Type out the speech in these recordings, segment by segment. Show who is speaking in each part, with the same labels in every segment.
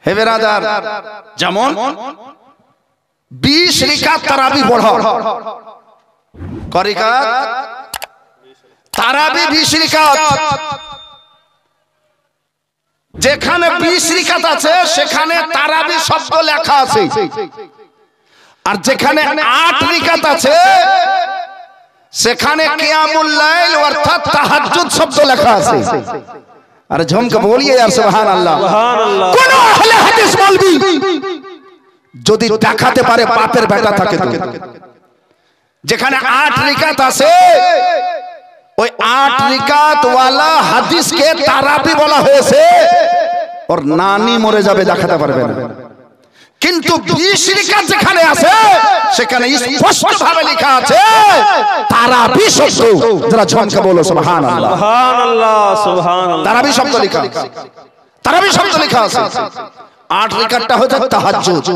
Speaker 1: হে বেরাদার, যেমন 20 রাকাত তারাবি পড়ো। কয় রাকাত? তারাবি 20 রাকাত। যেখানে 20 রাকাত আছে সেখানে তারাবি শব্দ লেখা আছে, আর যেখানে 8 রাকাত আছে সেখানে কিয়ামুল লাইল অর্থাৎ তাহাজ্জুদ শব্দ লেখা আছে। আরে ঝমকে বলিয়ে यार সুবহানাল্লাহ। কোন আহলে হাদিস বলবি যদি দেখাতে পারে বাপের বেটা থাকে তো, যেখানে 8 রাকাত আছে ওই 8 রাকাত ওয়ালা হাদিসকে তারাবি বলা হয়েছে, ওর নানি মরে যাবে দেখাতে পারবে না। কিন্তু 20 রাকাত যেখানে আছে সেখানে স্পষ্ট ভাবে লেখা আছে তারাবি শব্দ। যারা ঝমকে বলো সুবহানাল্লাহ,
Speaker 2: সুবহানাল্লাহ, সুবহানাল্লাহ।
Speaker 1: তারাবি শব্দ লেখা আছে, তারাবি শব্দ লেখা আছে। 8 রাকাতটা হচ্ছে তাহাজ্জুদ।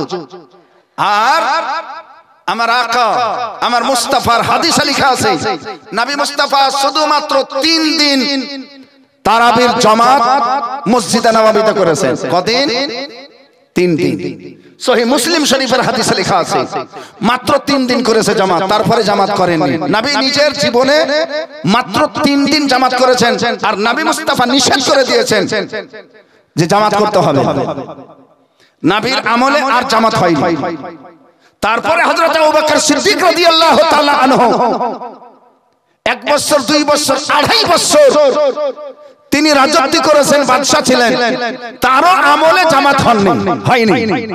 Speaker 1: আর আমার আকা আমার মুস্তাফার হাদিসে লেখা আছে নবী মুস্তাফা শুধুমাত্র 3 দিন তারাবির জামাত মসজিদে নববীতে করেছেন। কদিন? 3 দিন। সহিহ মুসলিম শরীফের হাদিসে লেখা আছে মাত্র 3 দিন করেছে জামাত, তারপরে জামাত করেননি। নবী নিজের জীবনে মাত্র 3 দিন জামাত করেছেন, আর নবী মুস্তাফা নিষেধ করে দিয়েছেন যে জামাত করতে হবে। নবীর আমলে আর জামাত হয়নি। তারপরে হযরত আবু বকর সিদ্দিক রাদিয়াল্লাহু তাআলা আনহু 1 বছর 2 বছর 2.5 বছর তিনি রাজত্ব করেছেন, বাদশা ছিলেন, তারও আমলে জামাত হয়নি।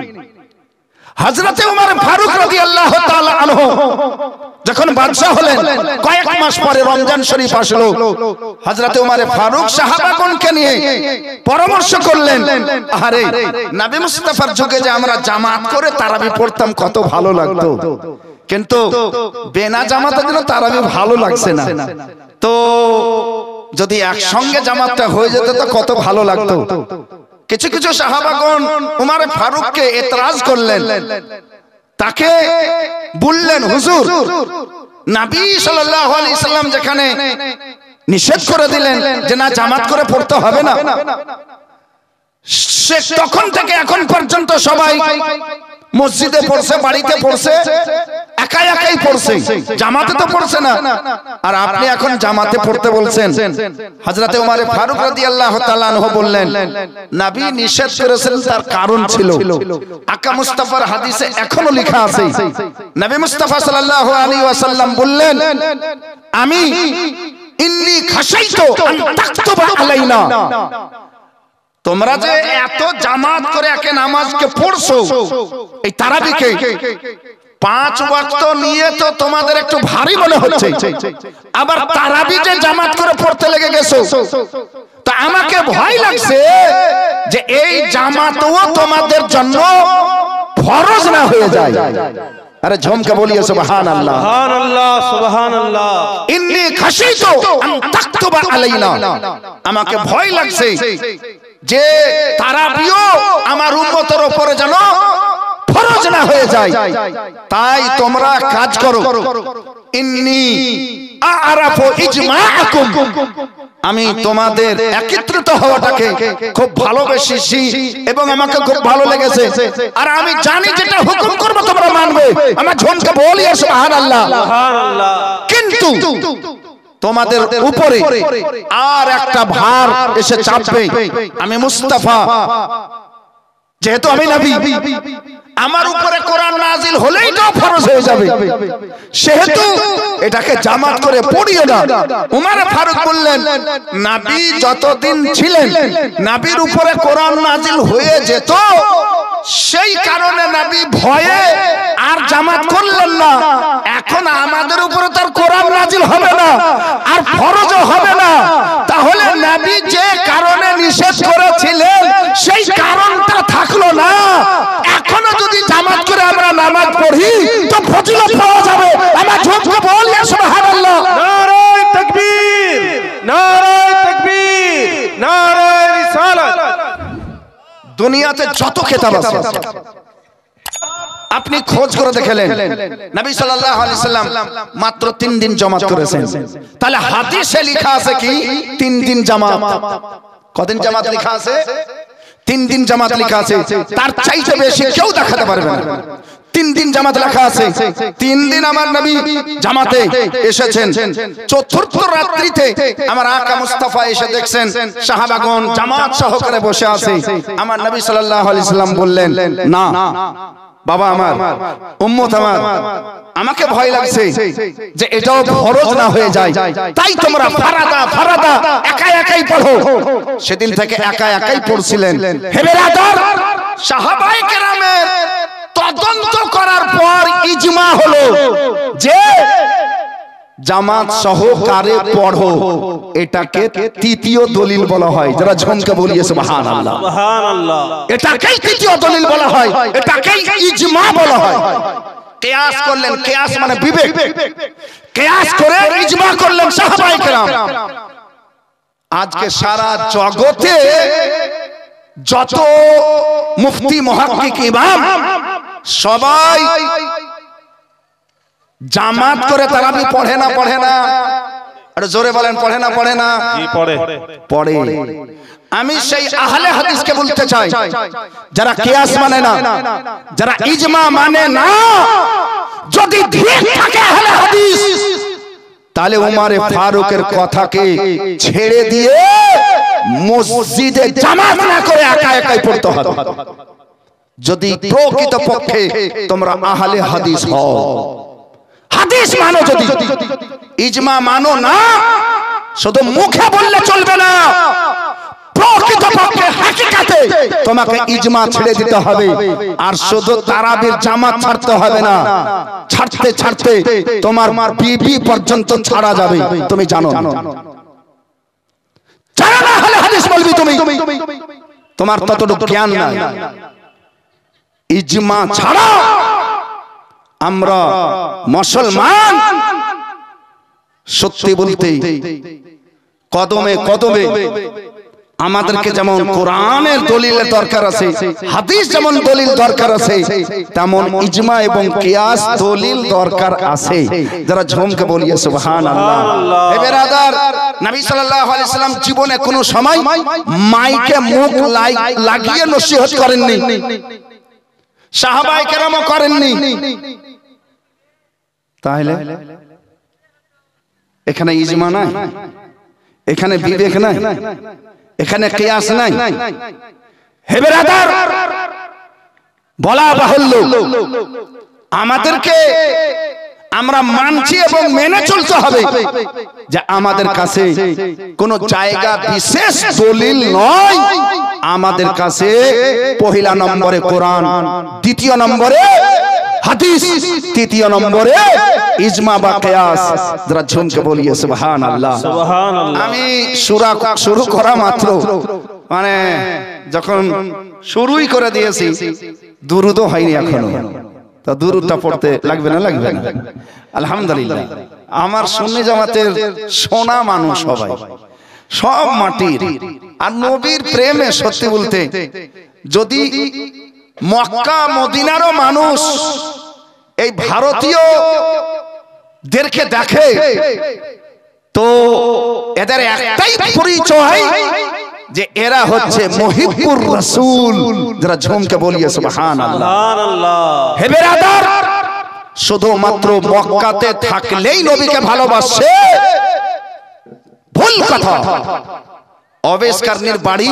Speaker 1: হযরত ওমর ফারুক রাদিয়াল্লাহু তাআলা আনহু যখন বাদশা হলেন, কয়েক মাস পরে রমজান শরীফ আসলো। হযরত ওমর ফারুক সাহাবাগণকে নিয়ে পরামর্শ করলেন, আরে নবী মুস্তাফার যুগে যে আমরা জামাত করে তারাবি পড়তাম কত ভালো লাগতো, কিন্তু বিনা জামাতের জন্য তারাবি ভালো লাগছে না, তো যদি একসঙ্গে জামাতটা হয়ে যেত তো কত ভালো লাগতো। কিছু কিছু সাহাবাগণ ওমর ফারুককে এতরাজ করলেন, তাকে বললেন, হুজুর নবী সাল্লাল্লাহু আলাইহি সাল্লাম যেখানে নিষেধ করে দিলেন যে না জামাত করে পড়তে হবে না, সে তখন থেকে এখন পর্যন্ত সবাই মসজিদে পড়ছে, বাড়িতে পড়ছে, একাই একাই পড়ছে, জামাতে তো পড়ছে না, আর আপনি এখন জামাতে পড়তে বলছেন। হযরত ওমর ফারুক রাদিয়াল্লাহু তাআলা আনহু বললেন, নবী নিষেধ করেছেন তার কারণ ছিল। আকা মুস্তাফার হাদিসে এখনো লেখা আছে, নবী মুস্তাফা সাল্লাল্লাহু আলাইহি ওয়াসাল্লাম বললেন, আমি ইন্নী খাশাইতু আন তাকতুবা আলাইনা, তোমরা যে এত জামাত করে একে নামাজকে পড়ছো, এই তারাবিকে 5 ওয়াক্ত নিয়ে তো তোমাদের একটু ভারী মনে হচ্ছে, আবার তারাবি যে জামাত করে পড়তে লেগে গেছো, তা আমাকে ভয় লাগছে যে এই জামাতও তোমাদের জন্য ফরজ না হয়ে যায়। আরে ঝমকে বলিয়ে সুবহানাল্লাহ,
Speaker 2: সুবহানাল্লাহ, সুবহানাল্লাহ।
Speaker 1: ইন্নী খাশিতু আন তাকতুবা আলাইনা, আমাকে ভয় লাগছে যে তারাবিও আমার উম্মতের উপরে যেন ফরজ না হয়ে যায়, তাই তোমরা কাজ করো, ইন্নী আ'রাফু ইজমাআকুম, আমি তোমাদের একত্রিত হওয়াটাকে খুব ভালোবেসেছি এবং আমাকে খুব ভালো লেগেছে, আর আমি জানি যেটা হুকুম করব তোমরা মানবে। আমার ঝমকে বলি সুবহানাল্লাহ,
Speaker 2: সুবহানাল্লাহ।
Speaker 1: কিন্তু তোমাদের উপরে আর একটা ভার এসে চাপবে। আমি মুস্তাফা, যেহেতু আমি নবী, আমার উপরে কোরআন নাজিল হলেই তো ফরজ হয়ে যাবে, সেহেতু এটাকে জামাত করে পড়িও না। ওমর ফারুক বললেন, নবী যতদিন ছিলেন নবীর উপরে কোরআন নাজিল হয়ে যেত, সেই কারণে নবী ভয়ে আর জামাত করলেন না। এখন আমাদের উপরে তার কোরআন নাজিল হবে না আর ফরজও হবে না, তাহলে নবী যে কারণে নিষেধ করেছিলেন সেই কারণটা থাকলো না। এখনো যদি জামাত করে আমরা নামাজ পড়ি তো ফজিলত পাওয়া যাবে। আমার ঝুঁকে বলি সুবহানাল্লাহ,
Speaker 2: নারায়ে তাকবীর, নারায়ে তাকবীর, নারায়ে রিসালাত।
Speaker 1: দুনিয়াতে যত খেতাব আছে আপনি খোঁজ করে দেখলেন, নবী সাল্লাল্লাহু আলাইহি সাল্লাম মাত্র 3 দিন জামাত করেছেন। তাহলে হাদিসে লেখা আছে কি 3 দিন জামাত। কদিন জামাত লেখা আছে? 3 দিন জামাত লেখা আছে, তার চাইতে বেশি কেউ দেখাতে পারবে না। 3 দিন জামাত লেখা আছে, 3 দিন আমার নবী জামাতে এসেছেন। চতুর্থ রাত্রিতে আমার আকা মুস্তাফা এসে দেখছেন সাহাবাগণ জামাত সহকারে বসে আছে। আমার নবী সাল্লাল্লাহু আলাইহি সাল্লাম বললেন, না বাবা আমার, উম্মত আমার, আমাকে ভয় লাগছে যে এটাও ফরজ না হয়ে যায়, তাই তোমরা ফারাদা ফারাদা একা একাই পড়ো। সেদিন থেকে একা একাই পড়ছিলেন। হে বেরাদার, সাহাবায়ে কেরামের তদন্ত করার পর ইজমা হলো যে জামাত সহকারে পড়ো, এটাকে তৃতীয় দলিল বলা হয়। যারা ঝমকে বলিয়ে সুবহানাল্লাহ,
Speaker 2: সুবহানাল্লাহ।
Speaker 1: এটাকেই তৃতীয় দলিল বলা হয়, এটাকেই ইজমা বলা হয়। কিয়াস করলেন, কিয়াস মানে বিবেক, কিয়াস করে ইজমা করলেন সাহাবায়ে কেরাম। আজকে সারা জগতে যত মুফতি মুহাক্কিক ইমাম সবাই জামাত করে তারাবি পড়ে না, পড়ে না? আরে জোরে বলেন, পড়ে না, পড়ে না?
Speaker 2: জি পড়ে,
Speaker 1: পড়ে। আমি সেই আহলে হাদিসকে বলতে চাই, যারা কিয়াস মানে না, যারা ইজমা মানে না, যদি ঠিক থাকে আহলে হাদিস, তাহলে উমারে ফারুকের কথাকে ছেড়ে দিয়ে মসজিদে জামাত না করে একা একাই পড়তে হবে। যদি প্রকৃত পক্ষে তোমরা আহলে হাদিস হও, হাদিস মানো, যদি ইজমা মানো না, শুধু মুখে বললে চলবে না, প্রকৃত পক্ষে হাকিকাতে তোমাকে ইজমা ছেড়ে দিতে হবে। আর শুধু তারাবির জামাত ছাড়তে হবে না, ছাড়তে ছাড়তে তোমার বিবি পর্যন্ত ছাড়া যাবে, তুমি জানো না? জানো না আহলে হাদিস বলবি তুমি, তোমার ততটুকু জ্ঞান নাই। ইজমা ছাড়া আমরা মুসলমান, সত্যি বলতে কদমে কদমে আমাদেরকে যেমন কোরআনের দলিলের দরকার আছে, হাদিস যেমন দলিল দরকার আছে, তেমন ইজমা এবং কিয়াস দলিল দরকার আছে। যারা ঝমকে বলিয়ে সুবহানাল্লাহ। হে বেরাদার, নবী সাল্লাল্লাহু আলাইহি সাল্লাম জীবনে কোনো সময় মাইকে মুখ লাগিয়ে নসিহত করেননি, সাহাবায়ে কেরামও করেননি। তাহলে এখানে ইজমা নাই, এখানে বিবেক নাই, এখানে কিয়াস নাই। হে বেরাদার, বলা বাহুল্য, আমাদেরকে আমরা মানছি এবং মেনে চলতে হবে যে আমাদের কাছে কোনো জায়গা বিশেষ দলিল নয়। আমাদের কাছে পহিলা নম্বরে কোরআন, দ্বিতীয় নম্বরে হাদিস, তৃতীয় নম্বরে ইজমা বা কিয়াস। যারা ঝুমকে বলিয়ে সুবহানাল্লাহ, সুবহানাল্লাহ। আমি সূরা শুরু করা মাত্র, মানে যখন শুরুই করে দিয়েছি, দুরূদও হয়নি এখনো, তা দুরূদটা পড়তে লাগবে না? লাগবে না? আলহামদুলিল্লাহ। আমার সুন্নি জামাতের সোনা মানুষ সবাই, সব মাটির। আর নবীর প্রেমে সত্যি বলতে যদি মক্কা মদিনারও মানুষ এই ভারতীয়দেরকে দেখে, তো এদের একটাই পরিচয় যে এরা হচ্ছে মুহিব্বুর রাসূল। যারা ঝুমকে বলিয়ে সুবহানাল্লাহ, সুবহানাল্লাহ। হে বেরাদার, শুধুমাত্র মক্কাতে থাকলেই নবীকে ভালোবাসে, ভুল কথা। অবেশ কারনির বাড়ি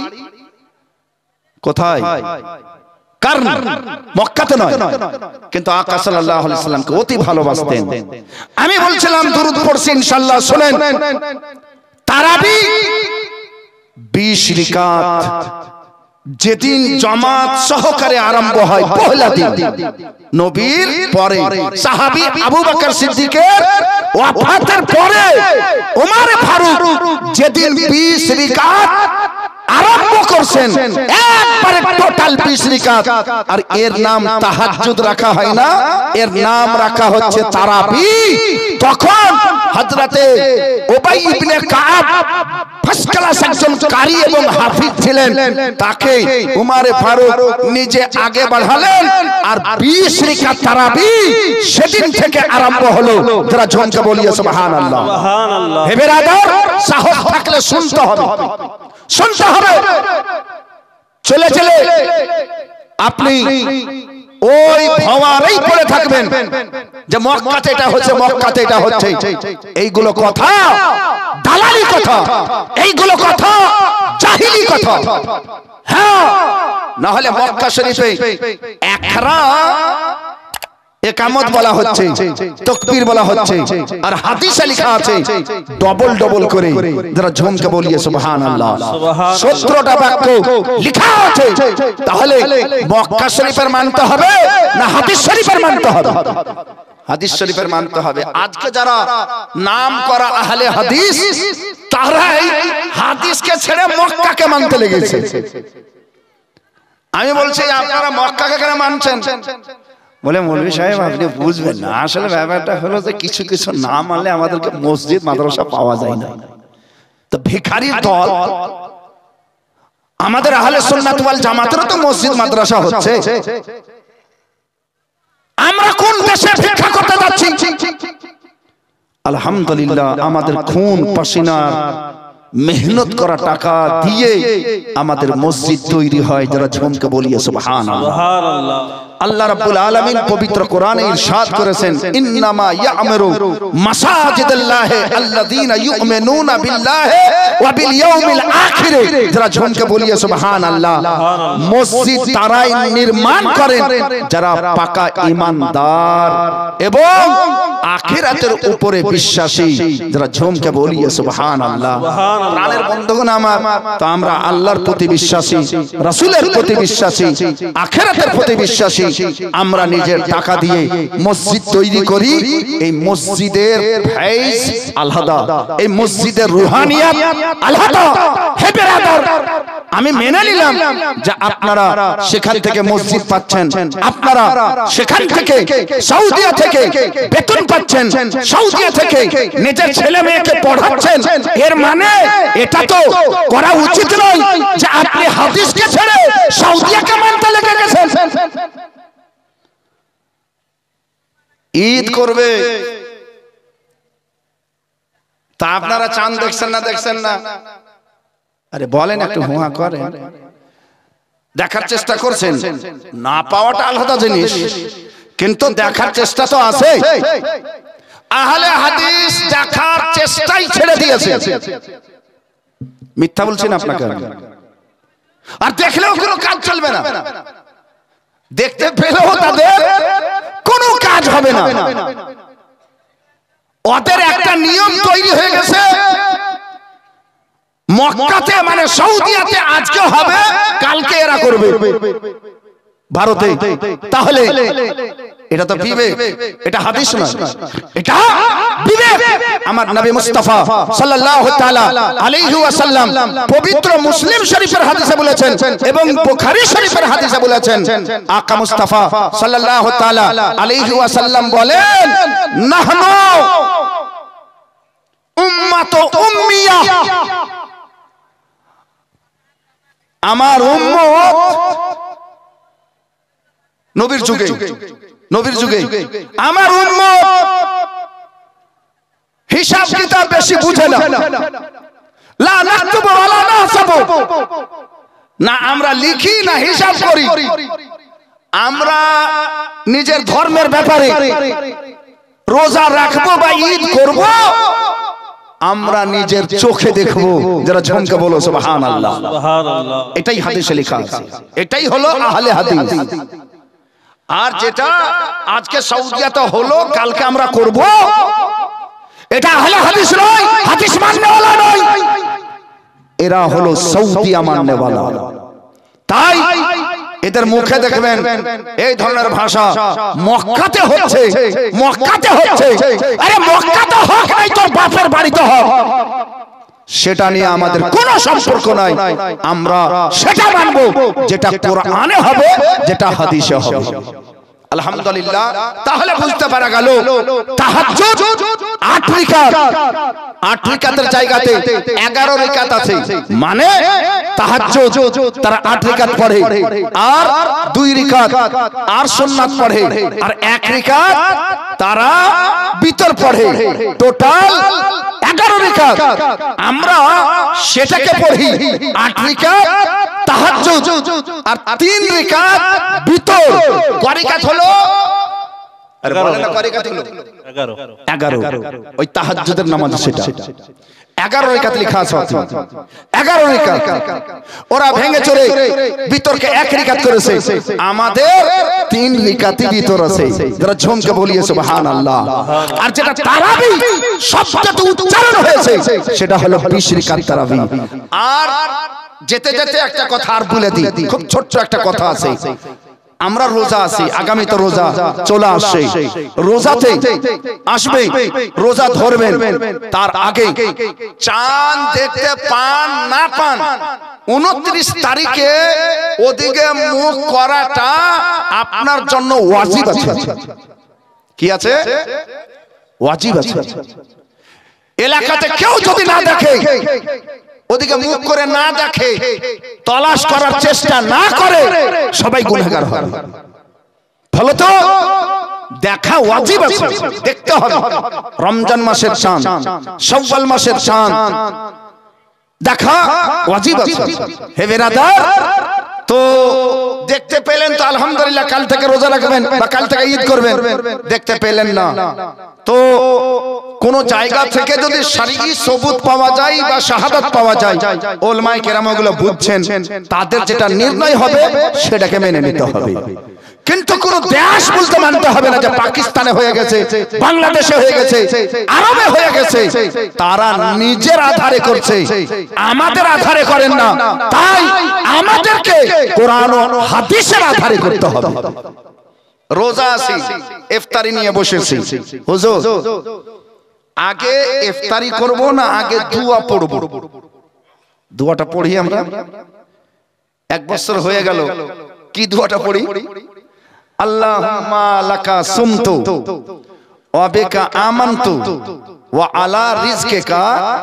Speaker 1: কোথায়? কারণ মক্কাতে নয়, কিন্তু আকা সাল্লাল্লাহু আলাইহি সাল্লামকে অতি ভালোবাসতেন। আমি বলছিলাম দুরূদ পড়ছি ইনশাআল্লাহ, শুনেন। তারাবি 20 রাকাত যেদিন জামাত সহকারে আরম্ভ হয়, পহেলা দিন, নবীর পরে সাহাবী আবু বকর সিদ্দিকের ওয়াফাতের পরে ওমর ফারুক যেদিন 20 রাকাত আরম্ভ করছেন, একবারে টোটাল 20 রাকাত। আর এর নাম তাহাজ্জুদ রাখা হয় না, এর নাম রাখা হচ্ছে তারাবি। তখন হযরতে উবাই ইবনে কাব ফার্স্ট ক্লাস একজন কারি এবং হাফিজ ছিলেন, তাকে উমর ফারুক নিজে আগে বাড়ালেন। আর 20 রাকাত তারাবি সেদিন থেকে আরম্ভ হলো। যারা ঝমকে বলিয়ে সুবহানাল্লাহ, সুবহানাল্লাহ। হে বেরাদার, সাহস থাকলে শুনতে হবে, শুনতে হবে। চলে চলে আপনি ওই ভাওয়ারেই পড়ে থাকবেন যে মক্কাতে এটা হচ্ছে, মক্কাতে এটা হচ্ছে। এইগুলো কথা দালালি কথা, এইগুলো কথা জাহিলি কথা। হ্যাঁ, না হলে মক্কা শরীফে একরা একামত বলা হচ্ছে, তাকবীর বলা হচ্ছে, আর হাদিসে লেখা আছে ডবল ডবল করে, যারা ঝুমকে বলিয়ে সুবহানাল্লাহ। 17টা বাক্য লেখা আছে। তাহলে মক্কা শরীফের মানতে হবে না হাদিস শরীফের মানতে হবে? হাদিস শরীফের মানতে হবে। আজকে যারা নাম করা আহলে হাদিস, তারাই হাদিসকে ছেড়ে মক্কাকে মানতে লেগেছে। আমি বলছি আপনারা মক্কাকে কেন মানছেন? বলে মৌলভী সাহেব আপনি বুঝবেন না, আসলে ব্যাপারটা হলো যে কিছু কিছু না মানলে আমাদেরকে মসজিদ মাদ্রাসা পাওয়া যায় না। তো ভিখারির দল আমাদের আহলে সুন্নাত ওয়াল জামাতেরও তো মসজিদ মাদ্রাসা হচ্ছে। আমরা কোন দেশে ভিক্ষা করতে যাচ্ছি? আলহামদুলিল্লাহ, আমাদের খুন পাসিনা মেহনত করা টাকা দিয়ে আমাদের মসজিদ তৈরি হয়, যারা ঝুমকে বলিয়ে সুবহানাল্লাহ। আল্লাহ রাব্বুল আলামিন পবিত্র কোরআনে ইরশাদ করেছেন, ইন্নামা ইয়া'মুরু মাসাজিদাল্লাহি আল্লাযীনা ইউমিনুনা বিল্লাহি ওয়া বিল ইয়াউমিল আখির, যারা ঝুমকে বলিয়ে সুবহানাল্লাহ। মসজিদ তারাই নির্মাণ করেন যারা পাকা ঈমানদার এবং আখিরাতের উপরে বিশ্বাসী, যারা ঝুমকে বলিয়ে সুবহানাল্লাহ। প্রাণের বন্ধুগণ আমার, তো আমরা আল্লাহর প্রতি বিশ্বাসী, রাসূলের প্রতি বিশ্বাসী, আখিরাতের প্রতি বিশ্বাসী। আমরা নিজের টাকা দিয়ে মসজিদ তৈরি করি। এই মসজিদের ফাইজ আলাদা, এই মসজিদের রুহানিয়াত আলাদা। হে বিরাদার, আমি মেনে নিলাম যে আপনারা সেখান থেকে মসজিদ পাচ্ছেন, আপনারা সেখান থেকে সৌদিয়া থেকে বেতন পাচ্ছেন, সৌদিয়া থেকে নিজের ছেলে মেয়েকে পড়াচ্ছেন। এর মানে এটা তো করা উচিত নয় যে আপনি হাদিসকে ছেড়ে সৌদিয়াকে মানতে লেগে গেছেন। ঈদ করবে তা আপনারা চাঁদ দেখছেন না? দেখছেন না? আরে বলেন, একটু হুয়া করেন। দেখার চেষ্টা করছেন, না পাওয়াটা আলাদা জিনিস, কিন্তু দেখার চেষ্টা তো আছে। আহলে হাদিস দেখার চেষ্টাই ছেড়ে দিয়েছে। মিথ্যা বলছেন আপনাকে? আর দেখলেও কোনো কাজ চলবে না, দেখতে পেলেও তাদের কোনো কাজ হবে না। ওদের একটা নিয়ম তৈরি হয়ে গেছে, মক্কাতে মানে সৌদিয়াতে আজকে হবে, কালকে এরা করবে ভারতে। তাহলে এটা তো বিবেক, এটা হাদিস নয়, এটা বিবেক। আমার নবী মুস্তাফা সাল্লাল্লাহু তাআলা আলাইহি ওয়াসাল্লাম পবিত্র মুসলিম শরীফের হাদিসে বলেছেন এবং বুখারী শরীফের হাদিসে বলেছেন, আকা মুস্তাফা সাল্লাল্লাহু তাআলা আলাইহি ওয়াসাল্লাম বলেন, নাহনু উম্মাতু উম্মিয়া, আমার উম্মত নবীর যুগে, নবীর যুগে আমার উম্মত হিসাব কিতাব বেশি বুঝে না। লা নাকতুবু ওয়ালা নাহসাবু, না আমরা লিখি না হিসাব করি। আমরা নিজের ধর্মের ব্যাপারে রোজা রাখবো বা ঈদ করব, আমরা নিজের চোখে দেখবো। যারা ঝুমকে বলো সুবহানাল্লাহ, সুবহানাল্লাহ। এটাই হাদিসে লেখা আছে, এটাই হলো আহলে হাদিস। আর যেটা আজকে সৌদিয়াতে হলো, কালকে আমরা করব, এটা আহলে হাদিস নয়, হাদিস মাননেওয়ালা নয়, এরা হলো সৌদিয়া মাননেওয়ালা। তাই এদের মুখে দেখবেন এই ধরনের ভাষা, মক্কাতে হচ্ছে, মক্কাতে হচ্ছে। আরে মক্কাতে হোক নাই, তোর বাপের বাড়িতে হোক, সেটা নিয়ে আমাদের কোনো সম্পর্ক নাই। আমরা সেটা মানবো যেটা কোরআনে হবে, যেটা হাদিসে হবে। আলহামদুলিল্লাহ। তাহলে বুঝতে পারা গেল তাহাজ্জুদ 8 রাকাত, 8 রাকাতের জায়গাতে 11 রাকাত আছে। মানে তাহাজ্জুদ তারা 8 রাকাত পড়ে, আর 2 রাকাত আর সুন্নাত পড়ে, আর 1 রাকাত তারা বিতর পড়ে। টোটাল 11 রাকাত। আমরা সেটাকে পড়ি 8 রাকাত, তাহাজ্জুদ আর 3 রাকাত বিতর। কয় রাকাত হলো? আরে বলেন না, কয় রাকাত হলো? 11। ওই তাহাজ্জুদের নামাজ সেটা 11 রাকাত লেখা আছে। 11 রাকাত ওরা ভেঙে চলে বিতরকে 1 রাকাত করেছে। আমাদের 3 রাকাতই বিতর আছে। যারা ঝুমকে বলিয়ে সুবহানাল্লাহ। আর যেটা তারাবি শব্দটা উচ্চারণ হয়েছে সেটা হলো 20 রাকাত তারাবি। আর যেতে যেতে একটা কথা আর বলে দিই, খুব ছোট্ট একটা কথা আছে। আমরা রোজা আছি, আগামী তো রোজা চলে আসছে। রোজাতে আসবে, রোজা ধরবেন, তার আগে চাঁদ দেখতে পান না পান 29 তারিখে ওদিকে মুখ করাটা আপনার জন্য ওয়াজিব আছে। কি আছে? ওয়াজিব আছে। এলাকাতে কেউ যদি না দেখে, ওদিকে মুখ করে না দেখে, তলাশ করার চেষ্টা না করে, সবাই গুনাহগার হয়। ফলত দেখা ওয়াজিব আছে, দেখতে হবে। রমজান মাসের চাঁদ, শাওয়াল মাসের চাঁদ দেখা ওয়াজিব আছে। হে বিরাদার, তো দেখতে পেলেন তো আলহামদুলিল্লাহ, কাল থেকে রোজা রাখবেন বা কাল থেকে ঈদ করবেন। দেখতে পেলেন না তো কোন জায়গা থেকে যদি শরঈ সবুত পাওয়া যায় বা শাহাদাত পাওয়া যায়, উলামায়ে কেরাম ওগুলো বুঝছেন, তাদের যেটা নির্ণয় হবে সেটাকে মেনে নিতে হবে। কিন্তু কোন দেশ বলতে মানতে হবে না যে পাকিস্তানে হয়ে গেছে, বাংলাদেশে হয়ে গেছে, আরবে হয়ে গেছে। তারা নিজের আধারে করছে, আমাদের আধারে করেন না। তাই আমাদেরকে কোরআন ও হাদিসের আধারে করতে হবে। রোজা আছি, ইফতারি নিয়ে বসেছি। হুজুর, আগে ইফতারি করব না আগে দোয়া পড়ব? দোয়াটা পড়ি আমরা। 1 বছর হয়ে গেল, কি দোয়াটা পড়ি? আল্লাহুম্মা লাকা সুমতু ওয়া বিকা আমানতু ওয়া আলা রিজকিকা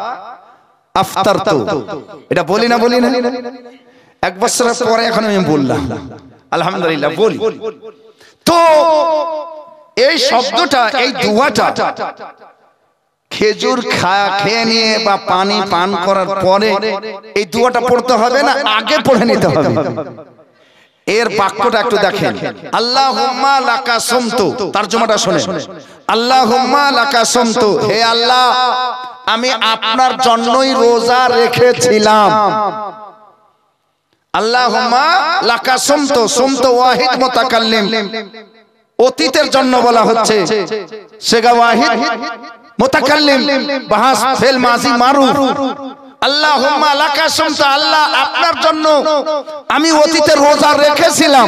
Speaker 1: আফতারতু। এটা বলি না? বলি না? 1 বছরের পরে এখন আমি বললাম, আলহামদুলিল্লাহ বলি। তো এই শব্দটা, এই দোয়াটা খেজুর খেয়ে নিয়ে বা পানি পান করার পরে এই দোয়াটা পড়তে হবে না আগে পড়ে নিতে হবে? এর বাক্যটা একটু দেখেন। আল্লাহুম্মা লাকা সুমতু, তরজমাটা শুনেন। আল্লাহুম্মা লাকা সুমতু, হে আল্লাহ আমি আপনার জন্যই রোজা রেখেছিলাম। আল্লাহুম্মা লাকা সুমতু, সুমতু ওয়াহিদ মুতাকাল্লিম, অতীতের জন্য বলা হচ্ছে, সেগা ওয়াহিদ মুতাকাল্লিম, বাহাস ফেল মাজি মারুফ। আল্লাহুম্মা লাকা সুমতু, আল্লাহ আপনার জন্য আমি অতীতে রোজা রেখেছিলাম।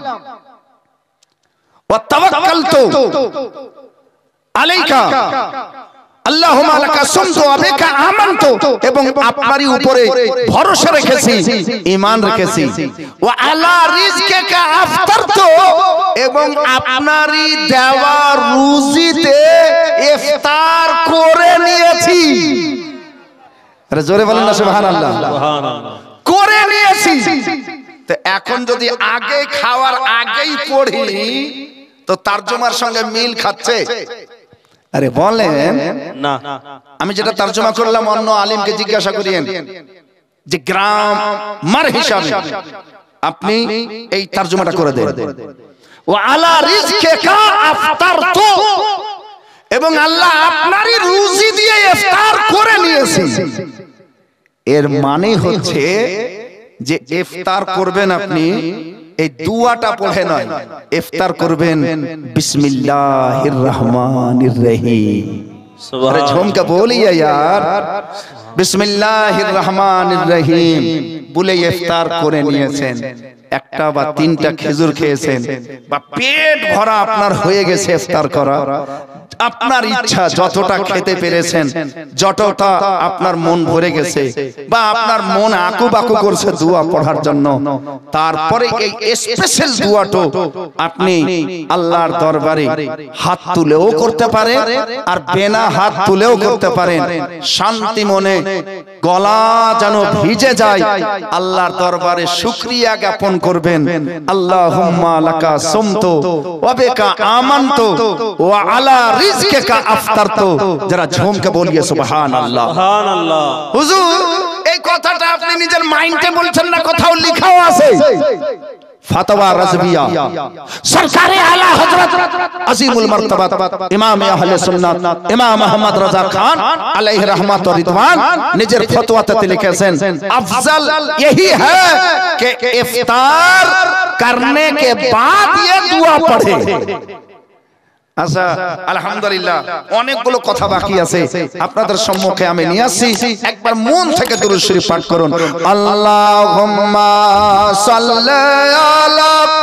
Speaker 1: ওয়া তাওয়াক্কালতু আলাইকা, আল্লাহুম্মা লাকা সুমতু ওয়া বিকা আমানতু, এবং আপনারই উপরে ভরসা রেখেছি, ঈমান রেখেছি। ওয়া আলা রিজকিকা আফতারতু, এবং আপনারই দেওয়া রুজিতে ইফতার করে নিয়েছি। আরে জোরে বলেন না সুবহানাল্লাহ। সুবহানাল্লাহ। করে নিয়েছি। তো এখন যদি আগে খাওয়ার আগেই পড়ি তো তরজমার সঙ্গে মিল খাচ্ছে? আরে বলেন
Speaker 2: না।
Speaker 1: আমি যেটা তরজমা করলাম অন্য আলেমকে জিজ্ঞাসা করিয়েন যে গ্রামার হিসাবে আপনি এই তরজমাটা করে দেন। ওয়া আলা রিজকিকা আফতারতু, এবং আল্লাহ আপনারই রুজি দিয়ে ইফতার করে নিয়েছি। এর মানে হচ্ছে যে ইফতার করবেন আপনি এই দুয়াটা পড়ে নয়, ইফতার করবেন বিসমিল্লাহির রহমানির রহিম। আরে ঝুমকা বলিয়ে यार, বিসমিল্লাহির রহমানির রহিম বলে ইফতার করে নিয়েছেন। একটা বা 3টা খেজুর খেয়েছেন বা পেট ভরা আপনার হয়ে গেছে ইফতার করা, আপনার ইচ্ছা যতটা খেতে পেরেছেন, যতটা আপনার মন ভরে গেছে বা আপনার মন আকুবাকু করছে দোয়া পড়ার জন্য, তারপরে এই স্পেশাল দোয়াটা আপনি আল্লাহর দরবারে হাত তুলেও করতে পারেন আর বিনা হাত তুলেও করতে পারেন। শান্তি মনে গলা যেন ভিজে যায়, আল্লাহর দরবারে শুকরিয়া জ্ঞাপন করবেন। আল্লাহুম্মা লাকা সুমতু ওয়া বিকা আমানতু ওয়া আলা রিজকিকা আফতারতু। যারা ঝুমকে বলিয়ে সুবহানাল্লাহ।
Speaker 2: সুবহানাল্লাহ।
Speaker 1: হুজুর এই কথাটা আপনি নিজের মাইন্ডে বলছেন না, কোথাও লেখাও আছে। ফাতওয়া রাজবিয়া সরকারে আলা হযরত আজিমুল মারতাবাত ইমাম আহলে সুন্নাত ইমাম আহমদ রাজা খান আলাইহি रहमत और रिदवान নিজের ফতোয়াতে লিখেছেন अफजल यही है कि इफ्तार करने के बाद ये दुआ पढ़े। আচ্ছা আলহামদুলিল্লাহ, অনেকগুলো কথা বাকি আছে, আপনাদের সম্মুখে আমি নিয়ে আসছি। একবার মন থেকে দুরূদ শরীফ পাঠ করুন। আল্লাহুম্মা সাল্লি আলা